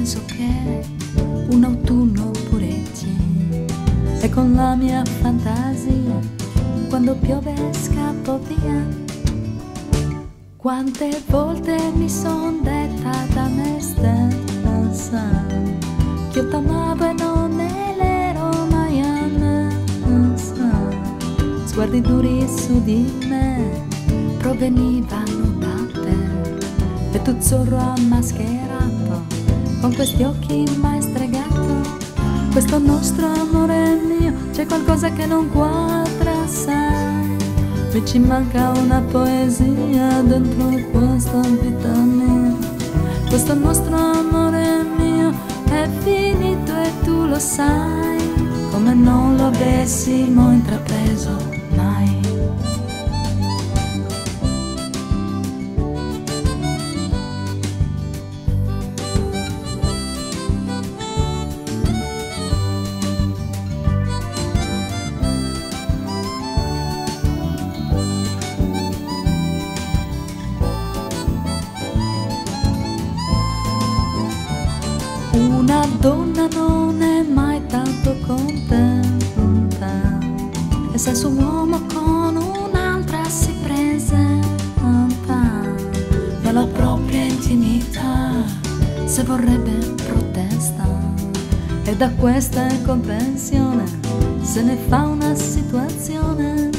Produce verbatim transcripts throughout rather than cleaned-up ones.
penso che un autunno pure c'è, e con la mia fantasia quando piove scappo via. Quante volte mi son detta da me stessa che io t'amavo e non ero mai ammessa. Sguardi duri su di me provenivano da te, e tu zorro mascherato con questi occhi mai stregato. Questo nostro amore mio c'è qualcosa che non quadra, sai. Mi ci manca una poesia dentro questa vita mia. Questo nostro amore mio è finito e tu lo sai, come non lo avessimo intrapreso mai. Una donna non è mai tanto contenta, e se su un uomo con un'altra si presenta nella propria intimità, se vorrebbe protesta, e da questa incomprensione se ne fa una situazione.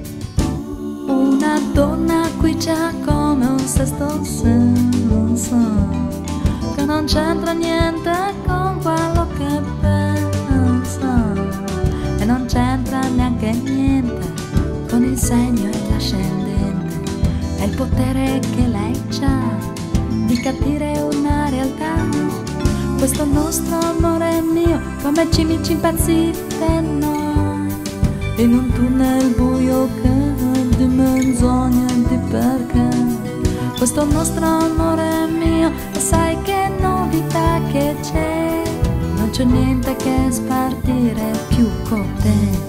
Una donna qui c'è come un sesto senso che non c'entra niente con quello che pensa, e non c'entra neanche niente con il segno e l'ascendente. È il potere che lei ha di capire una realtà. Questo nostro amore mio come cimici impazzite noi, in un tunnel buio che di menzogna e di perché. Questo nostro amore mio, e sai che novità che c'è, non c'è niente che spartire più con te.